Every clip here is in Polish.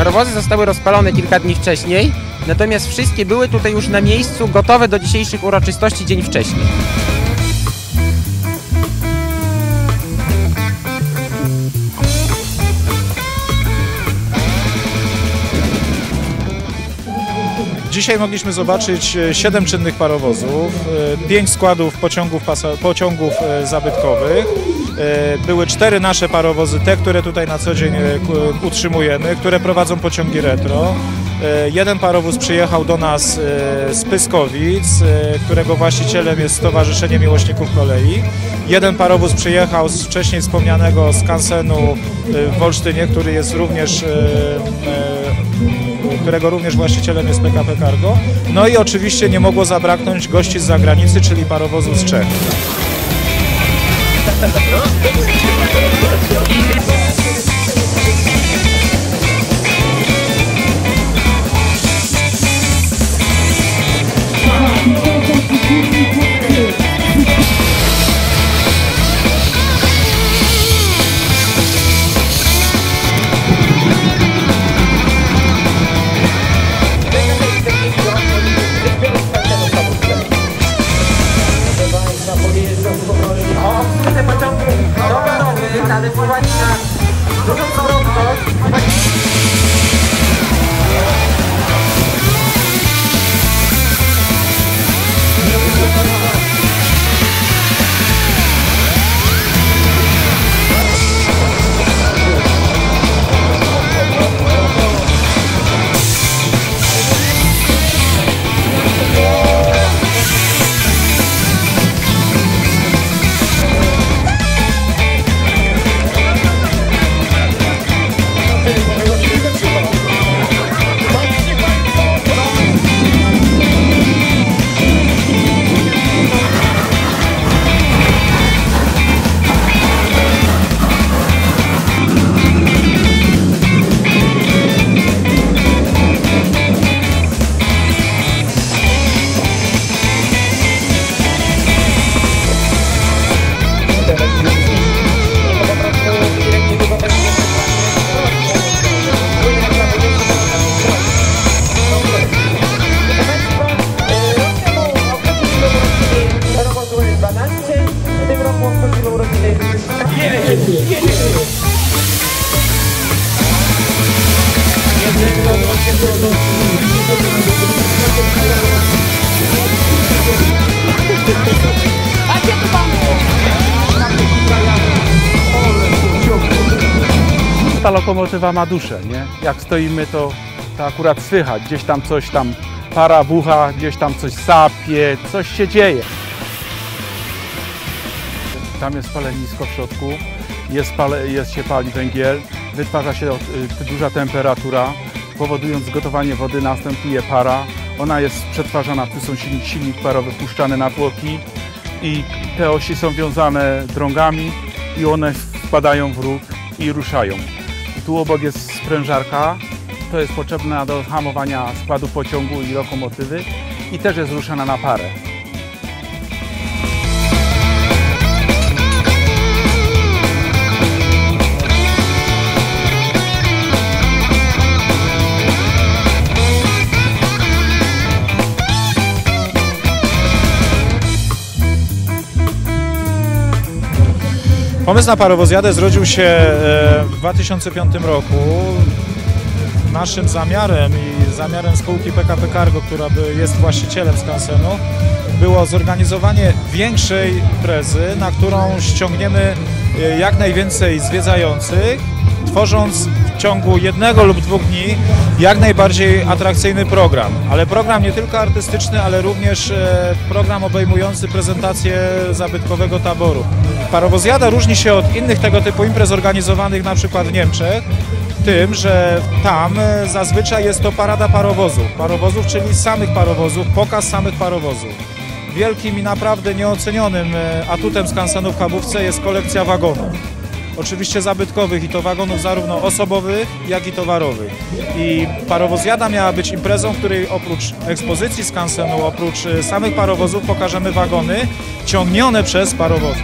Parowozy zostały rozpalone kilka dni wcześniej, natomiast wszystkie były tutaj już na miejscu, gotowe do dzisiejszych uroczystości dzień wcześniej. Dzisiaj mogliśmy zobaczyć 7 czynnych parowozów, 5 składów pociągów zabytkowych. Były 4 nasze parowozy, te, które tutaj na co dzień utrzymujemy, które prowadzą pociągi retro. Jeden parowóz przyjechał do nas z Pyskowic, którego właścicielem jest Stowarzyszenie Miłośników Kolei. Jeden parowóz przyjechał z wcześniej wspomnianego skansenu w Olsztynie, który jest również którego również właścicielem jest PKP Cargo. No i oczywiście nie mogło zabraknąć gości z zagranicy, czyli parowozu z Czech. Ale prowadzi na dużą prędkość. Ta lokomotywa ma duszę, nie? Jak stoimy, to akurat słychać, gdzieś tam coś tam para bucha, gdzieś tam coś sapie, coś się dzieje. Tam jest palenisko w środku, się pali węgiel, wytwarza się duża temperatura, powodując gotowanie wody, następuje para. Ona jest przetwarzana, tu są silnik parowy puszczany na tłoki i te osi są wiązane drągami i one wpadają w róg i ruszają. Tu obok jest sprężarka, to jest potrzebna do hamowania składu pociągu i lokomotywy i też jest ruszana na parę. Pomysł na parowozjadę zrodził się w 2005 roku. Naszym zamiarem i zamiarem spółki PKP Cargo, która jest właścicielem skansenu, było zorganizowanie większej imprezy, na którą ściągniemy jak najwięcej zwiedzających, tworząc w ciągu 1 lub 2 dni jak najbardziej atrakcyjny program. Ale program nie tylko artystyczny, ale również program obejmujący prezentację zabytkowego taboru. Parowozjada różni się od innych tego typu imprez organizowanych na przykład w Niemczech tym, że tam zazwyczaj jest to parada parowozów, czyli samych parowozów, pokaz samych parowozów. Wielkim i naprawdę nieocenionym atutem skansenu w Chabówce jest kolekcja wagonów. Oczywiście zabytkowych i to wagonów zarówno osobowych, jak i towarowych. I parowozjada miała być imprezą, w której oprócz ekspozycji skansenu, oprócz samych parowozów pokażemy wagony ciągnione przez parowozów.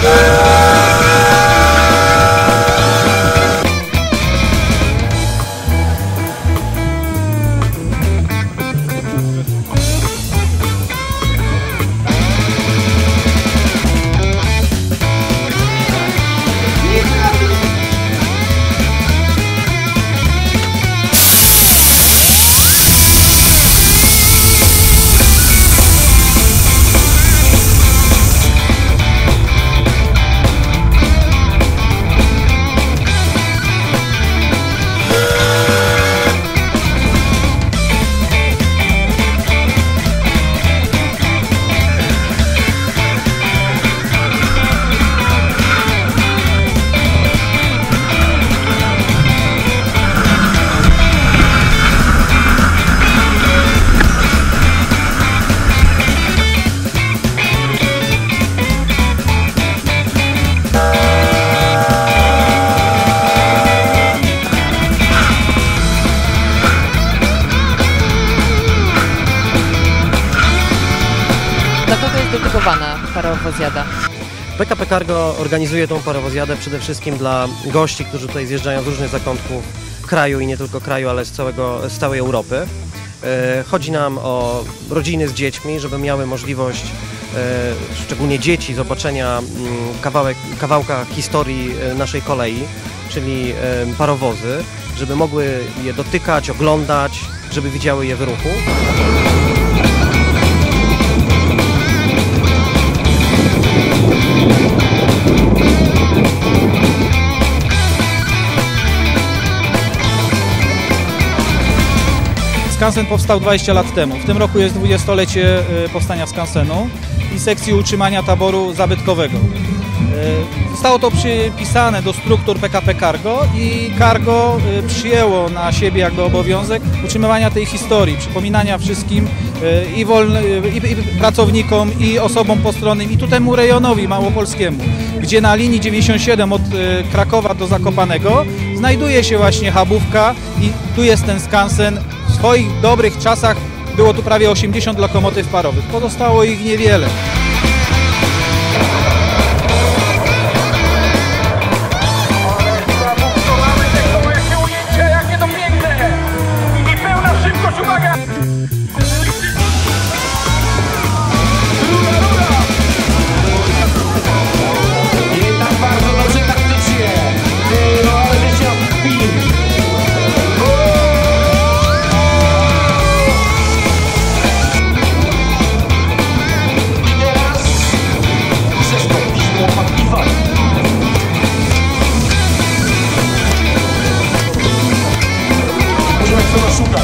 Dla kogo jest dedykowana parowozjada? PKP Cargo organizuje tą parowozjadę przede wszystkim dla gości, którzy tutaj zjeżdżają z różnych zakątków kraju i nie tylko kraju, ale z całej Europy. Chodzi nam o rodziny z dziećmi, żeby miały możliwość, szczególnie dzieci, zobaczenia kawałka historii naszej kolei, czyli parowozy, żeby mogły je dotykać, oglądać, żeby widziały je w ruchu. Skansen powstał 20 lat temu. W tym roku jest 20-lecie powstania skansenu i sekcji utrzymania taboru zabytkowego. Zostało to przypisane do struktur PKP Cargo i Cargo przyjęło na siebie jakby obowiązek utrzymywania tej historii, przypominania wszystkim i pracownikom, i osobom postronnym, i temu rejonowi małopolskiemu, gdzie na linii 97 od Krakowa do Zakopanego znajduje się właśnie hubówka i tu jest ten skansen. W swoich dobrych czasach było tu prawie 80 lokomotyw parowych, pozostało ich niewiele. Szukać.